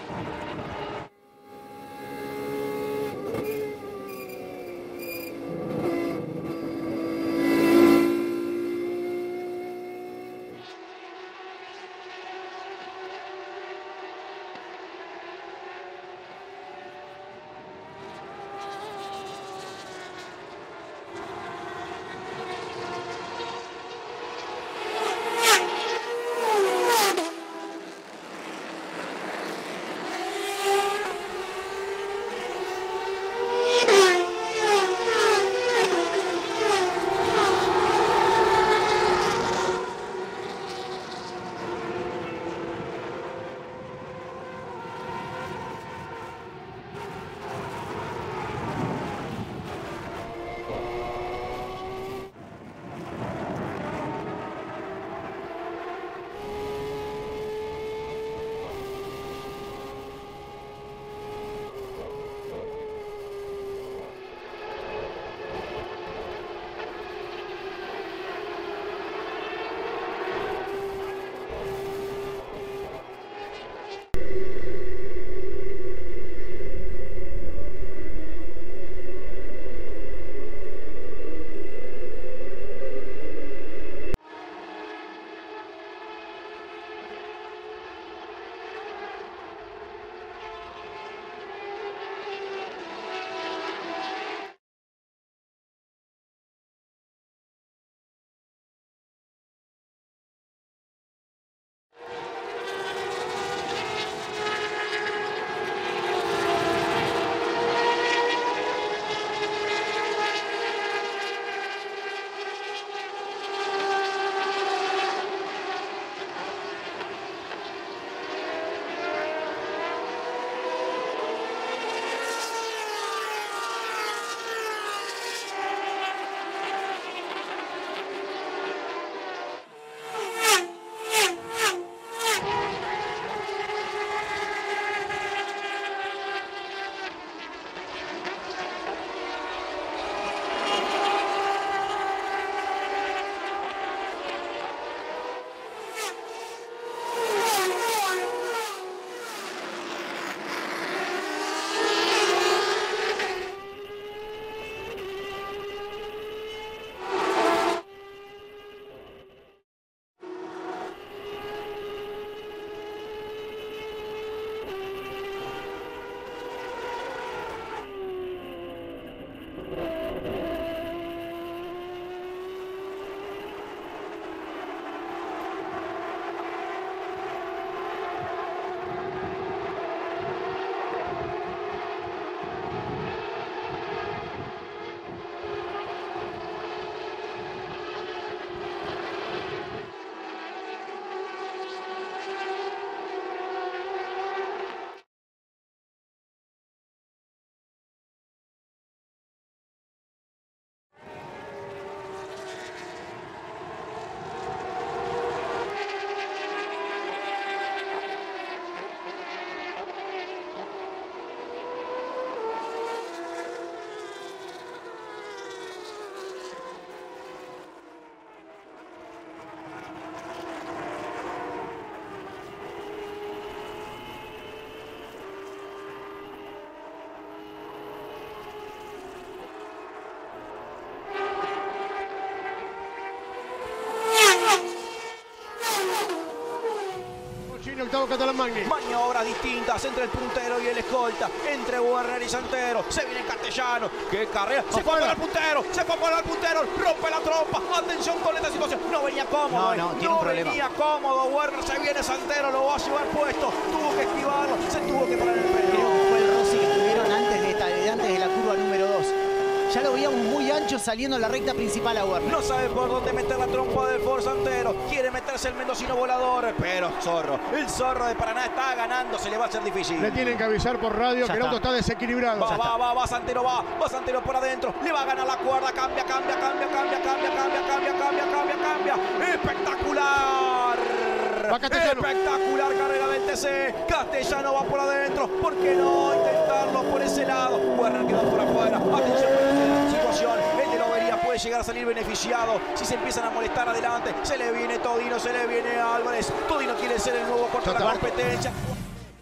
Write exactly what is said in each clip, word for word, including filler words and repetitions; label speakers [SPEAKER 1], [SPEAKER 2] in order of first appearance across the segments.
[SPEAKER 1] Octavo Catalán Magni.
[SPEAKER 2] Maniobras distintas entre el puntero y el escolta, entre Werner y Santero. Se viene Castellano. ¡Qué carrera! Se fue por el puntero, se fue por el puntero, rompe la trompa. Atención con esta situación. No venía cómodo.
[SPEAKER 3] No, no,
[SPEAKER 2] eh.
[SPEAKER 3] tiene
[SPEAKER 2] no
[SPEAKER 3] un problema.
[SPEAKER 2] venía cómodo. Werner se viene Santero, lo va a llevar puesto. Tuvo que esquivarlo, se tuvo que parar el freno.
[SPEAKER 3] Creo que fue el Rossi que tuvieron antes de, esta, de antes de la curva número dos. Ya lo veíamos muy ancho saliendo en la recta principal a Werner.
[SPEAKER 2] No sabe por dónde meter la trompa del Ford Santero. Quiere meterse el mendocino volador. Pero Zorro, el Zorro de Paraná está ganando. Se le va a hacer difícil.
[SPEAKER 1] Le tienen que avisar por radio
[SPEAKER 3] Ya
[SPEAKER 1] que el auto
[SPEAKER 3] está.
[SPEAKER 1] está desequilibrado.
[SPEAKER 2] Va, va, va, va, Santero va. Va Santero por adentro. Le va a ganar la cuerda. Cambia, cambia, cambia, cambia, cambia, cambia, cambia, cambia, cambia, cambia. ¡Espectacular!
[SPEAKER 1] Va Castellano.
[SPEAKER 2] Espectacular carrera del T C. Castellano va por adentro. ¿Por qué no intentarlo por ese lado? Werner quedó por afuera. Atención con esta situación. El de Lobería puede llegar a salir beneficiado si se empiezan a molestar adelante. Se le viene Todino, se le viene Álvarez. Todino quiere ser el nuevo corte de la competencia.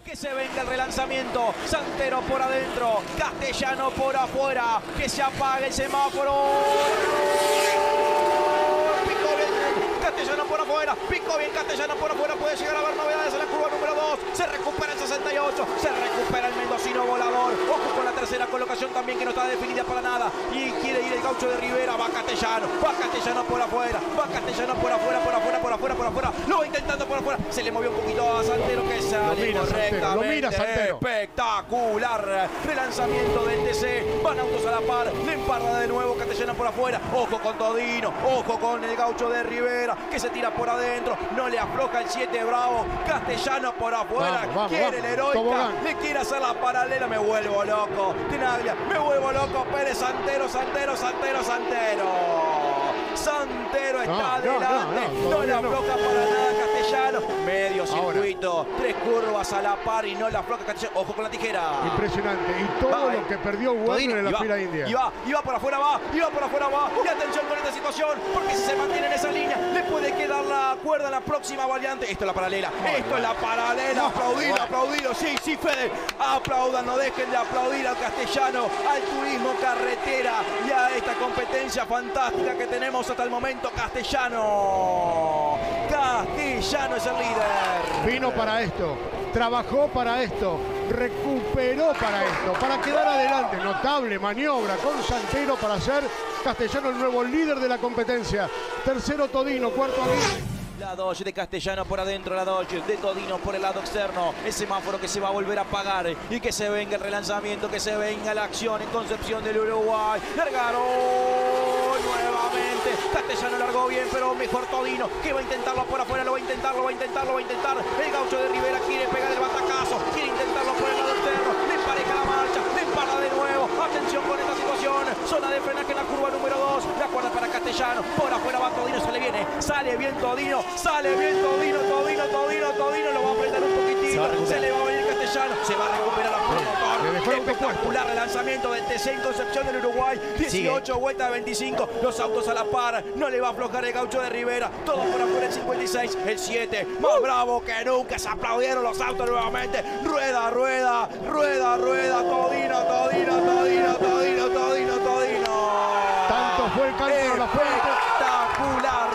[SPEAKER 2] Que se venga el relanzamiento. Santero por adentro. Castellano por afuera. Que se apague el semáforo. Picó bien Castellano por afuera. Picó bien Castellano por afuera. Puede llegar a haber novedades en la curva número dos. Se recupera el sesenta y ocho. Se recupera el mendocino volador. Ojo con la tercera colocación también, que no está definida para nada. Y quiere ir el gaucho de Rivera. Va Castellano. Va Castellano por afuera. Va Castellano por afuera, por afuera, por afuera, por afuera. Lo va intentando por afuera. Se le movió un poquito a Santero, que sale correctamente.
[SPEAKER 1] Lo mira Santero.
[SPEAKER 2] Espectacular. Relanzamiento del T C. Van autos a la par. Le emparra de nuevo Castellano por afuera. Ojo con Todino. Ojo con el gaucho de Rivera, que se tira por adentro. No le afloja el siete Bravo. Castellano por afuera.
[SPEAKER 1] Vamos, vamos,
[SPEAKER 2] quiere
[SPEAKER 1] vamos.
[SPEAKER 2] el heroica.
[SPEAKER 1] Tobogán.
[SPEAKER 2] Le quiere hacer la paralela. Me vuelvo loco. Tenaglia. Me vuelvo loco. Pérez. Santero, Santero, Santero, Santero. Santero está
[SPEAKER 1] No, no,
[SPEAKER 2] adelante.
[SPEAKER 1] no, no,
[SPEAKER 2] No le afloja para nada Castellano. Medio
[SPEAKER 1] Ahora.
[SPEAKER 2] circuito. Tres curvas a la par y no le afloja Castellano. Ojo con la tijera.
[SPEAKER 1] Impresionante. Y todo
[SPEAKER 2] Va,
[SPEAKER 1] lo
[SPEAKER 2] eh.
[SPEAKER 1] que perdió
[SPEAKER 2] Todino,
[SPEAKER 1] Werner en
[SPEAKER 2] y
[SPEAKER 1] la
[SPEAKER 2] va,
[SPEAKER 1] fila india.
[SPEAKER 2] Y va, y va por afuera, va, y va por afuera, va. Y atención con esta situación, porque si se mantiene en esa línea, le puede quedar la cuerda en la próxima variante. Esto es la paralela, esto es la paralela. Aplaudido, aplaudido, sí, sí, Fede. Aplaudan, no dejen de aplaudir al Castellano, al turismo carretera y a esta competencia fantástica que tenemos hasta el momento. Castellano. Castellano es el líder.
[SPEAKER 1] Vino para esto, trabajó para esto, recuperó para esto, para quedar adelante. Notable maniobra con Santero para hacer Castellano el nuevo líder de la competencia. Tercero Todino, cuarto Aguirre.
[SPEAKER 2] La Dodge de Castellano por adentro, la Dodge de Todino por el lado externo. El semáforo que se va a volver a apagar y que se venga el relanzamiento, que se venga la acción en Concepción del Uruguay. Largaron nuevamente. Castellano largó bien, pero mejor Todino, que va a intentarlo por afuera, lo va a intentar, lo va a intentar, lo va a intentar. El gaucho de Rivera quiere pegar el batacazo, quiere intentarlo por el lado externo. Le empareja la marcha, le empara de nuevo. Atención con esta situación. Zona de frenaje en la curva número dos. La cuerda para Castellano. Por afuera va Todino, sale bien, eh. Sale bien Todino. Sale bien Todino, Todino, Todino, Todino. Lo va a apretar un poquitito. Se, se le va a venir Castellano. Se va a recuperar la motor. Espectacular el lanzamiento del T C en Concepción del Uruguay. dieciocho vueltas de veinticinco. Los autos a la par. No le va a aflojar el gaucho de Rivera. Todo por afuera el cincuenta y seis. El siete. Más bravo que nunca. Se aplaudieron los autos nuevamente. Rueda, rueda, rueda, rueda. Todino, Todino, Todino, Todino, Todino, Todino.
[SPEAKER 1] Tanto fue el cálculo a la fuente.
[SPEAKER 2] Espectacular.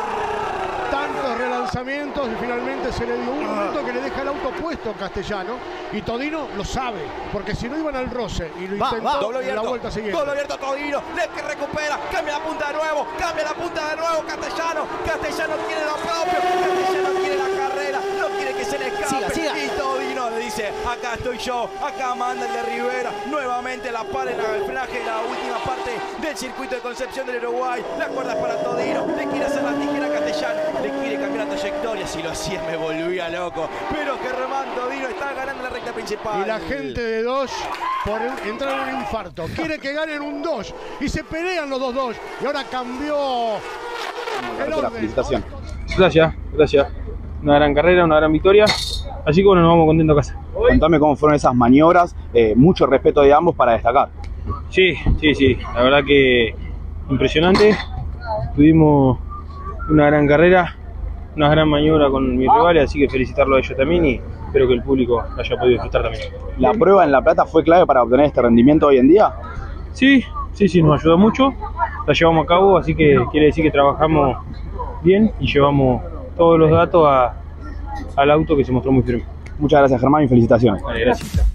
[SPEAKER 1] Tantos relanzamientos y finalmente se le dio un momento que le deja el auto puesto Castellano, y Todino lo sabe, porque si no iban al roce y lo
[SPEAKER 3] Va,
[SPEAKER 1] intentó
[SPEAKER 3] va.
[SPEAKER 2] Doble
[SPEAKER 1] en la
[SPEAKER 2] abierto,
[SPEAKER 1] vuelta siguiente.
[SPEAKER 2] doble abierto Todino, le que recupera, cambia la punta de nuevo, cambia la punta de nuevo Castellano, Castellano quiere lo propio, Castellano quiere la carrera, no quiere que se le escape.
[SPEAKER 3] Siga, siga.
[SPEAKER 2] Y Todino le dice, acá estoy yo, acá manda el de Rivera, nuevamente la par en el frenaje, la última parte del circuito de Concepción del Uruguay. La cuerda es para Todino, le quiere hacer la tijera a Castellano, le quiere cambiar la trayectoria. Si lo hacía me volvía loco, pero que remán Todino, está ganando la recta principal.
[SPEAKER 1] Y la gente de Dodge por entrar en un infarto quiere que ganen un Dodge y se pelean los dos Dodge, y ahora cambió el orden.
[SPEAKER 4] Felicitación.
[SPEAKER 5] Gracias, gracias. Una gran carrera, una gran victoria. Así que bueno, nos vamos contentos a casa.
[SPEAKER 4] Contame cómo fueron esas maniobras, eh, mucho respeto de ambos para destacar.
[SPEAKER 5] Sí, sí, sí. La verdad que impresionante. Tuvimos una gran carrera, una gran maniobra con mis rivales, así que felicitarlo a ellos también y espero que el público lo haya podido disfrutar también.
[SPEAKER 4] ¿La prueba en La Plata fue clave para obtener este rendimiento hoy en día?
[SPEAKER 5] Sí, sí, sí, nos ayudó mucho. La llevamos a cabo, así que quiere decir que trabajamos bien y llevamos todos los datos a, al auto, que se mostró muy firme.
[SPEAKER 4] Muchas gracias, Germán, y felicitaciones.
[SPEAKER 5] Vale, gracias.